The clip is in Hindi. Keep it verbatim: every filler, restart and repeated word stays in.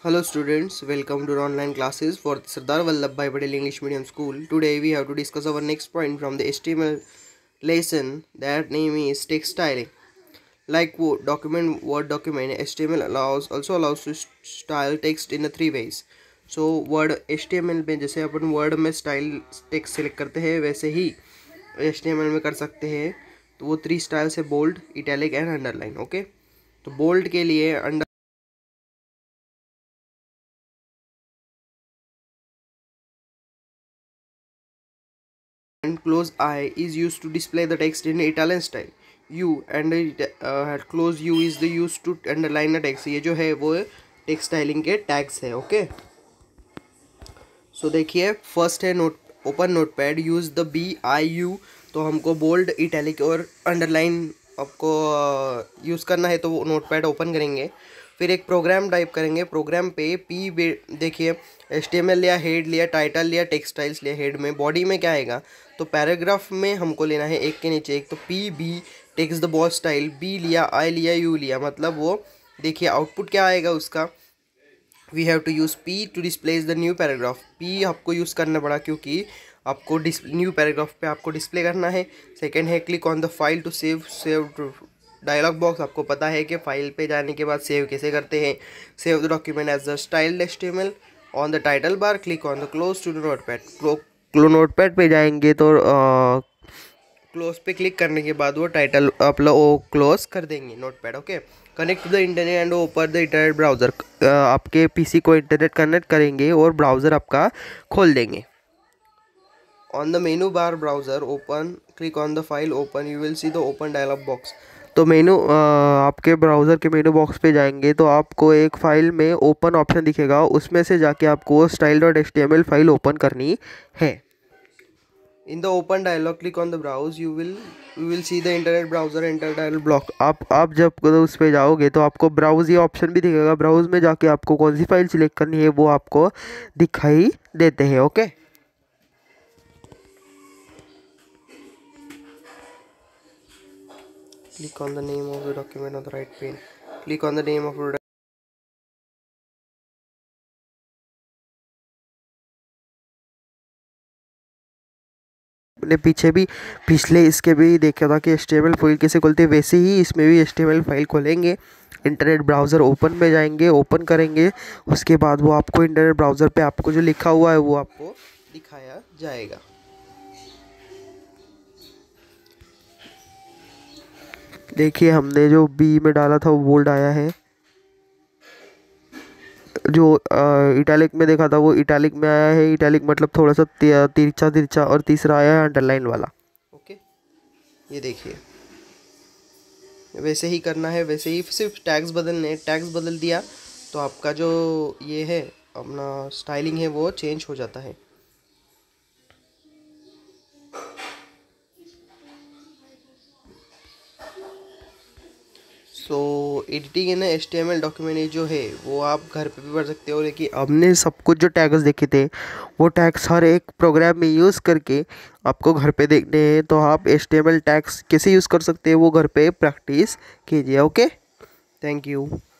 Hello students, welcome to our online classes for Sardar Vallabhbhai Patel English Medium School. Today we have to discuss our next point from the H T M L lesson. That name is text styling. Like Word document, Word document, H T M L allows also allows to style text in a three ways. So Word H T M L में जैसे अपन Word में style text select करते हैं वैसे ही H T M L में कर सकते हैं. तो वो थ्री स्टाइल से bold, italic and underline. Okay, तो बोल्ड के लिए under and close I is used to display the text in Italian style. U and uh, close U is the used to underline the text. ये जो है वो टेक्स्ट स्टाइलिंग के टैग्स है. ओके, सो देखिए फर्स्ट है note open notepad, use the B I U. तो हमको बोल्ड, इटैलिक और अंडरलाइन आपको यूज़ करना है, तो वो नोट पैड ओपन करेंगे. फिर एक प्रोग्राम टाइप करेंगे. प्रोग्राम पे पी देखिए एच टी एम एल लिया, हेड लिया, टाइटल लिया, टेक्सटाइल्स लिया. हेड में बॉडी में क्या आएगा, तो पैराग्राफ में हमको लेना है एक के नीचे एक. तो P B text the boss style, B लिया, आई लिया, यू लिया, मतलब वो देखिए आउटपुट क्या आएगा उसका. We have to use P to displace the new paragraph. P आपको यूज़ करना पड़ा क्योंकि आपको न्यू पैराग्राफ पे आपको डिस्प्ले करना है. सेकेंड है click on the file to save save dialog box. आपको पता है कि फाइल पे जाने के बाद सेव कैसे करते हैं. Save the document as the style H T M L. On the title bar click on the close to the notepad. Close notepad पे जाएंगे तो क्लोज पे क्लिक करने के बाद वो टाइटल आप लोग क्लोज कर देंगे notepad. Okay, connect to the internet and open the internet browser. आपके पीसी को इंटरनेट कनेक्ट करेंगे और ब्राउज़र आपका खोल देंगे. On the menu bar browser open, click on the file open, you will see the open dialog box. तो मेनू आपके ब्राउज़र के मेनू बॉक्स पे जाएंगे तो आपको एक फ़ाइल में ओपन ऑप्शन दिखेगा, उसमें से जाके आपको style dot H T M L file open करनी है. In the open dialog click on the browse, you will you will see the internet browser enter dialog block. आप आप जब उस पर जाओगे तो आपको ब्राउज ये ऑप्शन भी दिखेगा. ब्राउज में जाके आपको कौन सी फाइल सिलेक्ट करनी है वो आपको दिखाई देते हैं. Okay, click on the name of the document on the right pane. Click on the name of the अपने पीछे भी पिछले इसके भी देखा था कि H T M L file कैसे खोलते हैं, वैसे ही इसमें भी H T M L file खोलेंगे. इंटरनेट ब्राउज़र ओपन में जाएंगे, ओपन करेंगे, उसके बाद वो आपको इंटरनेट ब्राउज़र पे आपको जो लिखा हुआ है वो आपको दिखाया जाएगा. देखिए हमने जो बी में डाला था वो बोल्ड आया है, जो इटैलिक में देखा था वो इटैलिक में आया है. इटैलिक मतलब थोड़ा सा तिरछा तिरछा. और तीसरा आया है अंडरलाइन वाला. ओके, ये देखिए वैसे ही करना है, वैसे ही सिर्फ टैग्स बदलने. टैग्स बदल दिया तो आपका जो ये है अपना स्टाइलिंग है वो चेंज हो जाता है. So editing in H T M L document जो है वो आप घर पे भी पढ़ सकते हो. लेकिन हमने सब कुछ जो टैग्स देखे थे वो टैग्स हर एक प्रोग्राम में यूज़ करके आपको घर पे देखने हैं. तो आप H T M L tags कैसे यूज़ कर सकते हैं वो घर पे प्रैक्टिस कीजिए. Okay, thank you.